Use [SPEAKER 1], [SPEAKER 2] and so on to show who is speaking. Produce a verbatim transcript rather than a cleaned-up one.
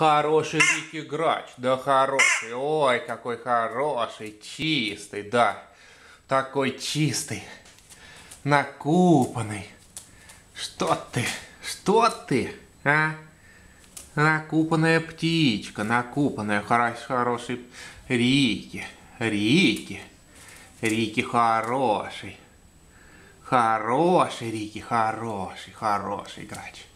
[SPEAKER 1] Хороший Рики Грач, да хороший, ой, какой хороший, чистый, да, такой чистый, накупанный. Что ты, что ты, а? Накупанная птичка, накупанная, хороший, хороший Рики, Рики, Рики хороший, хороший Рики, хороший, хороший Грач.